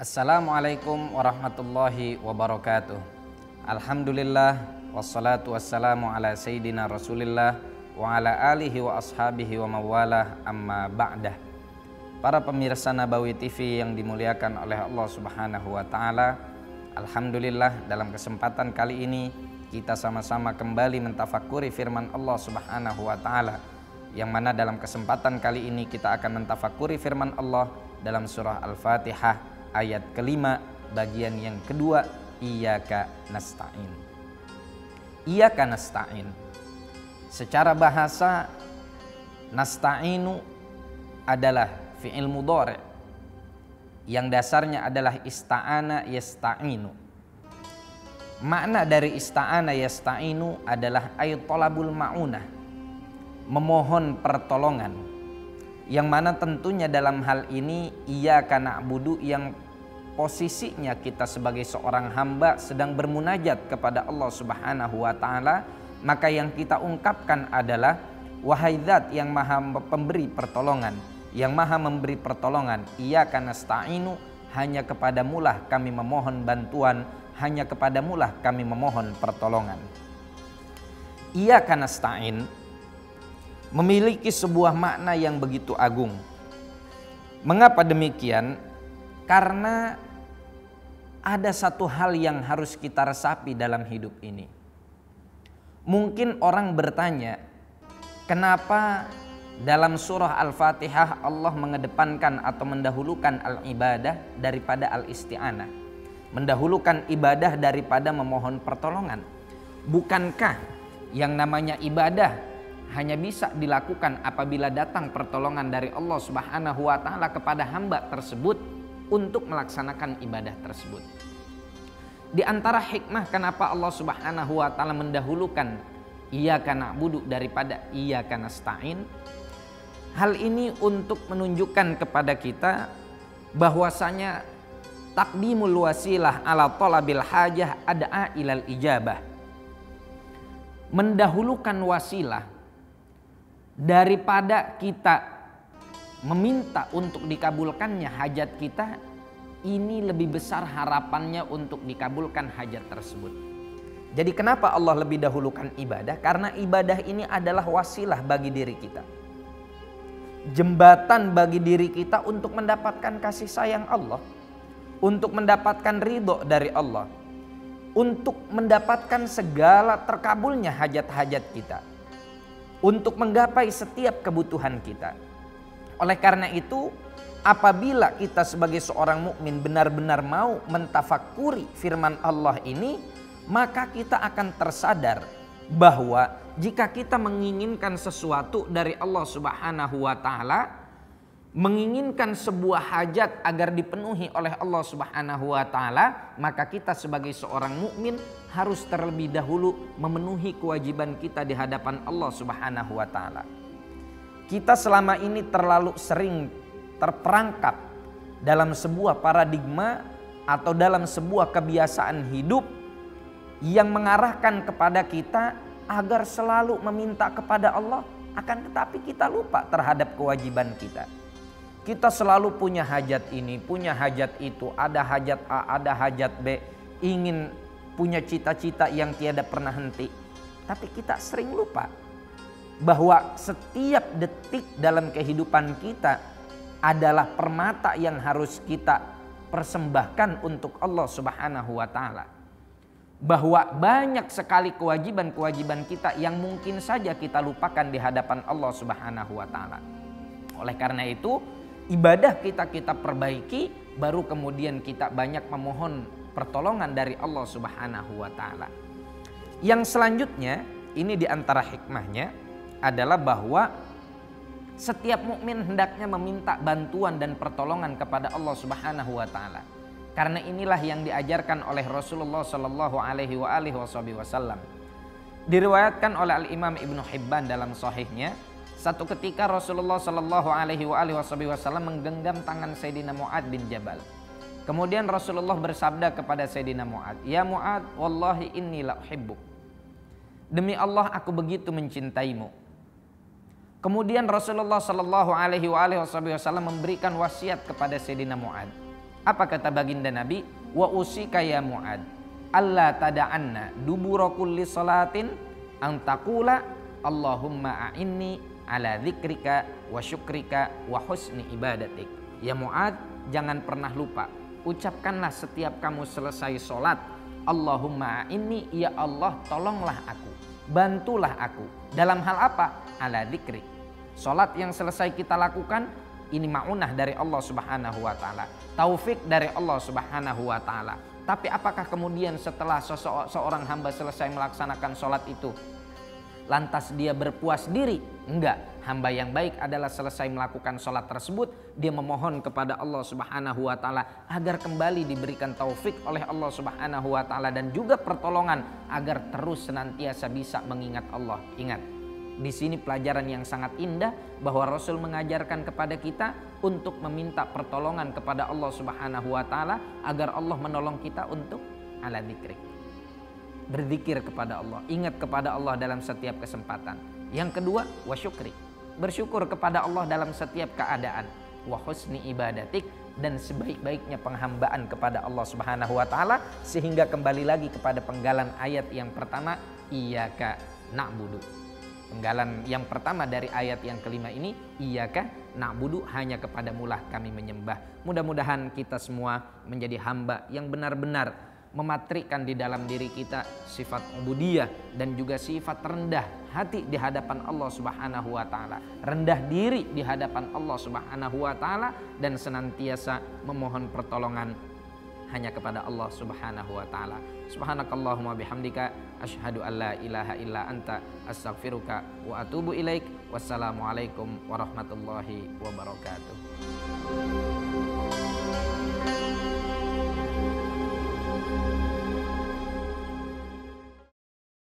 Assalamualaikum warahmatullahi wabarakatuh. Alhamdulillah wassalatu wassalamu ala sayyidina Rasulillah wa ala alihi wa ashabihi wa mawalah amma ba'dah. Para pemirsa Nabawi TV yang dimuliakan oleh Allah Subhanahu wa taala, alhamdulillah dalam kesempatan kali ini kita sama-sama kembali mentafakuri firman Allah Subhanahu wa taala, yang mana dalam kesempatan kali ini kita akan mentafakuri firman Allah dalam surah Al-Fatihah ayat kelima bagian yang kedua, iyyaka nasta'in. Iyyaka nasta'in. Secara bahasa nasta'inu adalah fi'il mudhari' yang dasarnya adalah ista'ana yasta'inu. Makna dari ista'ana yasta'inu adalah ay talabul ma'unah, memohon pertolongan. Yang mana tentunya dalam hal ini iyyaka na'budu, yang posisinya kita sebagai seorang hamba sedang bermunajat kepada Allah Subhanahu wa taala, maka yang kita ungkapkan adalah wahai zat yang maha pemberi pertolongan, yang maha memberi pertolongan, iyyaka nasta'inu, hanya kepadamulah kami memohon bantuan, hanya kepadamulah kami memohon pertolongan. Iyyaka nasta'in memiliki sebuah makna yang begitu agung. Mengapa demikian? Karena ada satu hal yang harus kita resapi dalam hidup ini. Mungkin orang bertanya, kenapa dalam surah Al-Fatihah Allah mengedepankan atau mendahulukan al-ibadah daripada al-isti'anah, mendahulukan ibadah daripada memohon pertolongan? Bukankah yang namanya ibadah hanya bisa dilakukan apabila datang pertolongan dari Allah Subhanahu wa taala kepada hamba tersebut untuk melaksanakan ibadah tersebut? Di antara hikmah kenapa Allah Subhanahu wa taala mendahulukan iyyaka na'budu daripada iyyaka nasta'in, hal ini untuk menunjukkan kepada kita bahwasanya taqdimul wasilah ala talabil hajah ad'a ilal ijabah. Mendahulukan wasilah daripada kita meminta untuk dikabulkannya hajat kita, ini lebih besar harapannya untuk dikabulkan hajat tersebut. Jadi kenapa Allah lebih dahulukan ibadah? Karena ibadah ini adalah wasilah bagi diri kita, jembatan bagi diri kita untuk mendapatkan kasih sayang Allah, untuk mendapatkan ridho dari Allah, untuk mendapatkan segala terkabulnya hajat-hajat kita, untuk menggapai setiap kebutuhan kita. Oleh karena itu, apabila kita sebagai seorang mukmin benar-benar mau mentafakuri firman Allah ini, maka kita akan tersadar bahwa jika kita menginginkan sesuatu dari Allah Subhanahu wa taala, menginginkan sebuah hajat agar dipenuhi oleh Allah Subhanahu wa taala, maka kita sebagai seorang mukmin harus terlebih dahulu memenuhi kewajiban kita di hadapan Allah Subhanahu wa taala. Kita selama ini terlalu sering terperangkap dalam sebuah paradigma atau dalam sebuah kebiasaan hidup yang mengarahkan kepada kita agar selalu meminta kepada Allah, akan tetapi kita lupa terhadap kewajiban kita. Kita selalu punya hajat ini, punya hajat itu, ada hajat A, ada hajat B, ingin punya cita-cita yang tiada pernah henti. Tapi kita sering lupa bahwa setiap detik dalam kehidupan kita adalah permata yang harus kita persembahkan untuk Allah Subhanahu wa taala. Bahwa banyak sekali kewajiban-kewajiban kita yang mungkin saja kita lupakan di hadapan Allah Subhanahu wa taala. Oleh karena itu, ibadah kita perbaiki, baru kemudian kita banyak memohon pertolongan dari Allah Subhanahu wa taala. Yang selanjutnya, ini di antara hikmahnya adalah bahwa setiap mukmin hendaknya meminta bantuan dan pertolongan kepada Allah Subhanahu wa taala. Karena inilah yang diajarkan oleh Rasulullah sallallahu alaihi wasallam. Diriwayatkan oleh Al-Imam Ibnu Hibban dalam sahihnya, satu ketika Rasulullah sallallahu alaihi wasallam menggenggam tangan Sayyidina Mu'adz bin Jabal. Kemudian Rasulullah bersabda kepada Sayyidina Mu'adz, "Ya Mu'adz, wallahi inni la uhibbuk." Demi Allah aku begitu mencintaimu. Kemudian Rasulullah sallallahu alaihi wasallam memberikan wasiat kepada Sayyidina Mu'adz. Apa kata baginda Nabi? Wa usika ya Mu'ad alla tada'anna dubura kulli salatin an taqula Allahumma a'inni ala dzikrika wa syukrika wa husni ibadatik. Ya Mu'ad, jangan pernah lupa, ucapkanlah setiap kamu selesai sholat, Allahumma a'inni, ya Allah tolonglah aku, bantulah aku. Dalam hal apa? Ala dzikrik. Sholat yang selesai kita lakukan, ini ma'unah dari Allah Subhanahu wa ta'ala, taufik dari Allah Subhanahu wa ta'ala. Tapi apakah kemudian setelah seorang hamba selesai melaksanakan sholat itu, lantas dia berpuas diri? Enggak. Hamba yang baik adalah selesai melakukan sholat tersebut, dia memohon kepada Allah Subhanahu wa ta'ala agar kembali diberikan taufik oleh Allah Subhanahu wa ta'ala, dan juga pertolongan agar terus senantiasa bisa mengingat Allah. Ingat, di sini pelajaran yang sangat indah bahwa Rasul mengajarkan kepada kita untuk meminta pertolongan kepada Allah Subhanahu wa ta'ala agar Allah menolong kita untuk ala dzikri. Berzikir kepada Allah, ingat kepada Allah dalam setiap kesempatan. Yang kedua, wa syukri. Bersyukur kepada Allah dalam setiap keadaan. Wa husni ibadatik, dan sebaik-baiknya penghambaan kepada Allah Subhanahu wa ta'ala, sehingga kembali lagi kepada penggalan ayat yang pertama, iyyaka na'budu. Penggalan yang pertama dari ayat yang kelima ini, iyyaka na'budu, hanya kepadamulah kami menyembah. Mudah-mudahan kita semua menjadi hamba yang benar-benar mematrikan di dalam diri kita sifat ubudiyah dan juga sifat rendah hati di hadapan Allah Subhanahu wa ta'ala, rendah diri di hadapan Allah Subhanahu wa ta'ala, dan senantiasa memohon pertolongan hanya kepada Allah Subhanahu wa ta'ala. Subhanakallahumma bihamdika asyhadu an la ilaha illa anta astaghfiruka wa atubu ilaik. Wassalamualaikum warahmatullahi wabarakatuh.